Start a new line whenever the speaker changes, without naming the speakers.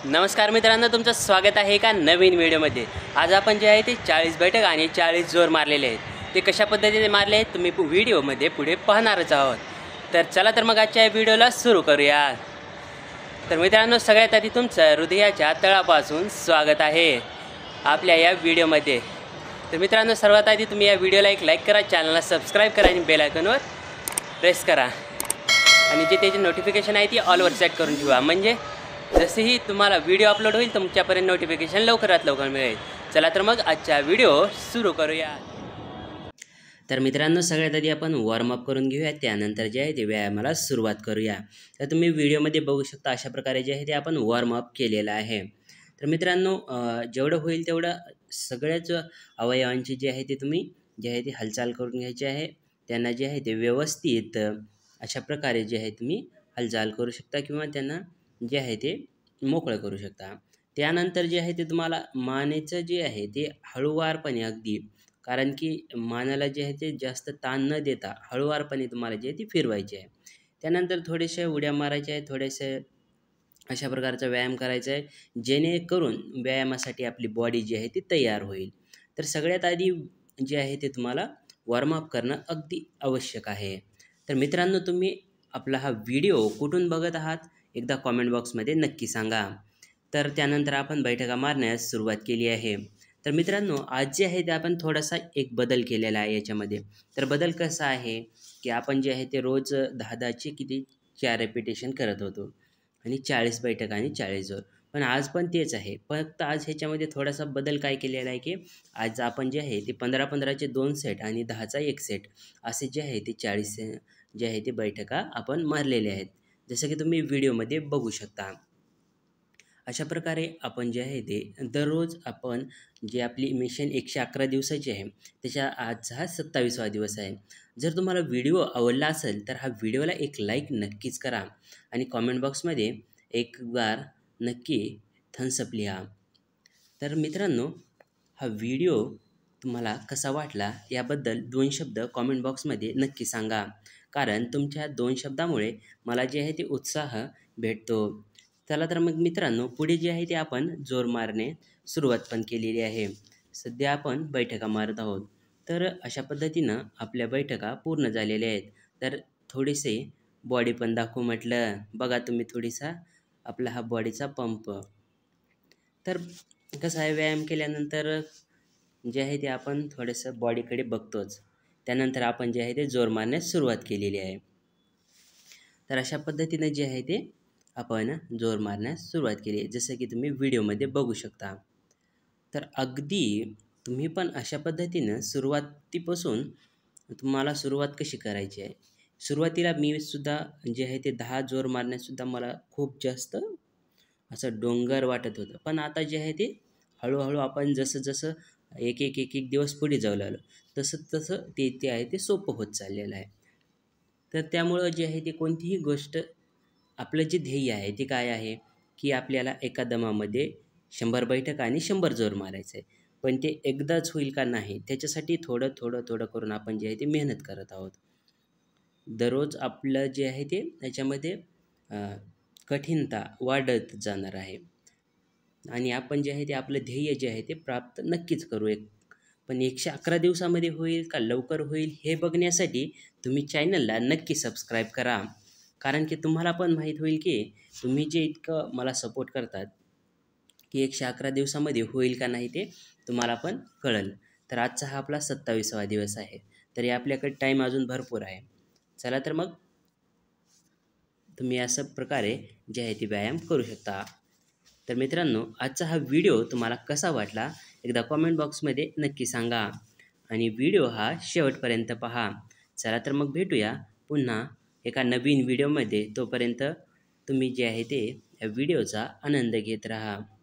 नमस्कार मित्रांनो, तुमचं स्वागत आहे एका नवीन व्हिडिओमध्ये। आज आपण जे आहे ते 40 बैठक आणि 40 जोर मारलेले आहेत। ते कशा पद्धतीने मारले आहेत तुम्ही व्हिडिओमध्ये पुढे पाहणारच आहोत। तर चला तर मग आजच्या व्हिडिओला सुरू करूया। तर मित्रांनो, सगळ्यात आधी तुमचं हृदयाच्या तळापासून स्वागत आहे आपल्या या व्हिडिओमध्ये। तर मित्रांनो, सर्वात आधी तुम्ही या व्हिडिओला एक लाईक करा, चॅनलला सबस्क्राईब करा आणि बेल आयकॉनवर प्रेस करा आणि जे त्याची नोटिफिकेशन आहे ती ऑलवर सेट करून ठेवा, म्हणजे जसेही तुम्हाला व्हिडिओ अपलोड होईल तुमच्यापर्यंत नोटिफिकेशन लवकरात लवकर मिळेल। चला तर मग आजचा व्हिडिओ सुरू करूया। तर मित्रांनो, सगळ्यात आधी आपण वॉर्मअप करून घेऊया, त्यानंतर जे आहे ते व्यायामाला सुरुवात करूया। तर तुम्ही व्हिडिओमध्ये बघू शकता अशा प्रकारे जे आहे ते आपण वॉर्मअप केलेलं आहे। तर मित्रांनो, जेवढं होईल तेवढं सगळ्याच अवयवांची जे आहे ते तुम्ही जे आहे ते हालचाल करून घ्यायची आहे। त्यांना जे आहे ते व्यवस्थित अशा प्रकारे जे आहे तुम्ही हालचाल करू शकता किंवा त्यांना जे आहे ते मोकळं करू शकता। त्यानंतर जे आहे ते तुम्हाला मानेचं जे आहे ते हळूवारपणे अगदी, कारण की मानेला जे आहे ते जास्त ताण न देता हळूवारपणे तुम्हाला जे आहे ते फिरवायचे आहे। त्यानंतर थोडेसे उड्या मारायच्या आहेत, थोडेसे अशा प्रकारचा व्यायाम करायचा आहे, जेणेकरून व्यायामासाठी आपली बॉडी जी आहे ती तयार होईल। तर सगळ्यात आधी जे आहे ते तुम्हाला वॉर्मअप करणं अगदी आवश्यक आहे। तर मित्रांनो, तुम्ही आपला हा व्हिडिओ कुठून बघत आहात एकदा कॉमेंट बॉक्समध्ये नक्की सांगा। तर त्यानंतर आपण बैठका मारण्यास सुरुवात केली आहे। तर मित्रांनो, आज जे आहे ते आपण थोडासा एक बदल केलेला आहे याच्यामध्ये। तर बदल कसा आहे की आपण जे आहे ते रोज 10-10चे किती 4 रेपिटेशन करत होतो आणि 40 बैठक आणि 40 जोर, पण आज पण तेच आहे। फक्त आज ह्याच्यामध्ये थोडासा बदल काय केलेला आहे की आज आपण जे आहे ते 15-15चे 2 सेट आणि 10चा 1 सेट असे जे आहे ते 40 जे आहे ते बैठका आपण मारलेले आहेत, जसं की तुम्ही व्हिडिओमध्ये बघू शकता। अशा प्रकारे आपण जे आहे ते दररोज आपण जे आपली मिशन 111 दिवसाची आहे त्याच्या आज हा 27वा दिवस आहे। जर तुम्हाला व्हिडिओ आवडला असेल तर हा व्हिडिओला एक लाईक नक्कीच करा आणि कॉमेंट बॉक्समध्ये एक बार नक्की थम्सअप लिहा। तर मित्रांनो, हा व्हिडिओ तुम्हाला कसा वाटला याबद्दल 2 शब्द कॉमेंट बॉक्समध्ये नक्की सांगा, कारण तुमच्या 2 शब्दामुळे मला जे आहे ते उत्साह भेटतो। चला तर मग मित्रांनो, पुढे जे आहे ते आपण जोर मारणे सुरुवात पण केलेली आहे। सध्या आपण बैठका मारत आहोत। तर अशा पद्धतीनं आपल्या बैठका पूर्ण झालेल्या आहेत। तर थोडेसे बॉडी पण दाखवू म्हटलं, बघा तुम्ही थोडीसा आपला हा बॉडीचा पंप। तर कसं आहे, व्यायाम केल्यानंतर जे आहे ते आपण थोडंसं बॉडीकडे बघतोच, त्यानंतर आपण जे आहे ते जोर मारण्यास सुरुवात केलेली आहे। तर अशा पद्धतीने जे आहे ते आपण जोर मारण्यास सुरुवात केली आहे, जसं की तुम्ही व्हिडिओमध्ये बघू शकता। तर अगदी तुम्ही पण अशा पद्धतीनं सुरुवातीपासून तुम्हाला सुरुवात कशी करायची आहे। सुरुवातीला मी सुद्धा जे आहे ते 10 जोर मारण्यासुद्धा मला खूप जास्त असं डोंगर वाटत होतं, पण आता जे आहे ते हळूहळू आपण जसं जसं एक दिवस पुढे जाऊ लागलो तसं तसं ते आहे ते सोपं होत चाललेलं आहे। तर त्यामुळं जे आहे ते कोणतीही गोष्ट, आपलं जे ध्येय आहे ते काय आहे की आपल्याला एका दमामध्ये 100 बैठक आणि 100 जोर मारायचं आहे, पण ते एकदाच होईल का नाही, त्याच्यासाठी थोडं थोडं थोडं करून आपण जे आहे ते मेहनत करत आहोत। दररोज आपलं जे आहे ते त्याच्यामध्ये कठीणता वाढत जाणार आहे आणि आपण जे आहे ते आपलं ध्येय जे आहे ते प्राप्त नक्कीच करू। पण 111 दिवसामध्ये होईल का लवकर होईल हे बघण्यासाठी तुम्ही चॅनलला नक्की सबस्क्राईब करा, कारण की तुम्हाला पण माहीत होईल की तुम्ही जे इतकं मला सपोर्ट करतात की 111 दिवसामध्ये होईल का नाही ते तुम्हाला पण कळेल। तर आजचा हा आपला 27वा दिवस आहे, तरी आपल्याकडे टाईम अजून भरपूर आहे। चला तर मग तुम्ही अशा प्रकारे जे आहे ते व्यायाम करू शकता। तर मित्रांनो, आजचा हा व्हिडिओ तुम्हाला कसा वाटला एकदा कॉमेंट बॉक्समध्ये नक्की सांगा आणि व्हिडिओ हा शेवटपर्यंत पहा। चला तर मग भेटूया पुन्हा एका नवीन व्हिडिओमध्ये। तोपर्यंत तुम्ही जे आहे ते या व्हिडिओचा आनंद घेत राहा।